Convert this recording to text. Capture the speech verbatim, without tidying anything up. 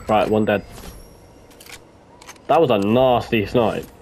Right, one dead. That was a nasty snipe.